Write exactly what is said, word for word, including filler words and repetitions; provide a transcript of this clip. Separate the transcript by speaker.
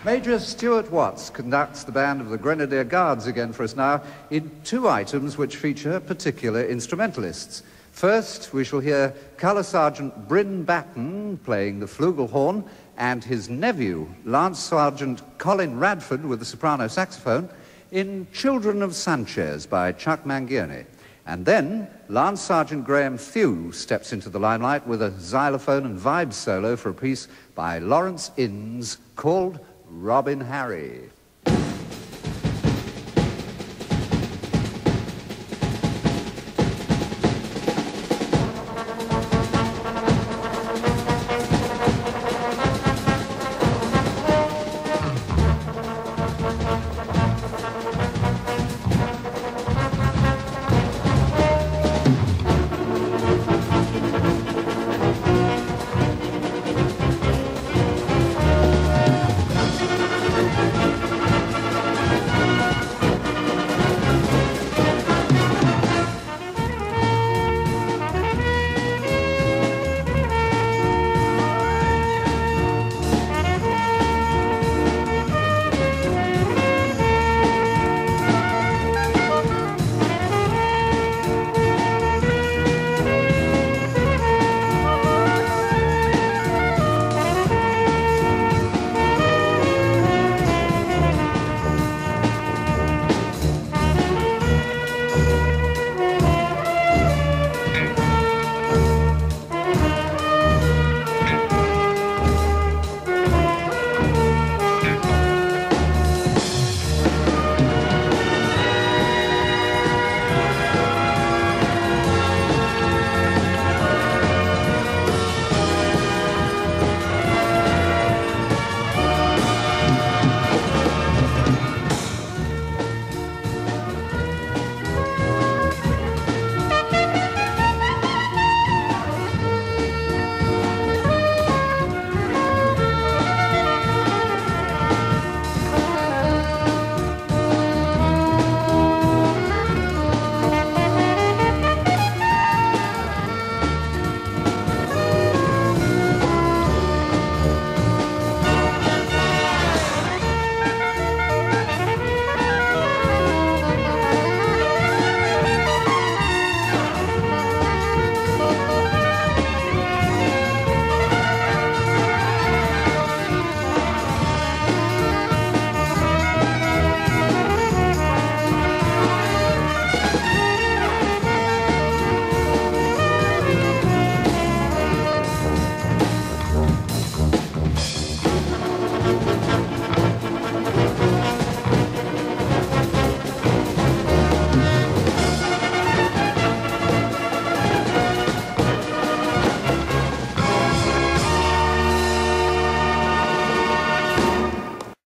Speaker 1: Major Stuart Watts conducts the band of the Grenadier Guards again for us now in two items which feature particular instrumentalists. First, we shall hear Colour Sergeant Bryn Batten playing the Flugelhorn and his nephew, Lance Sergeant Colin Radford with the soprano saxophone in Children of Sanchez by Chuck Mangione. And then Lance Sergeant Graham Thew steps into the limelight with a xylophone and vibe solo for a piece by Lawrence Innes called Robin Harry.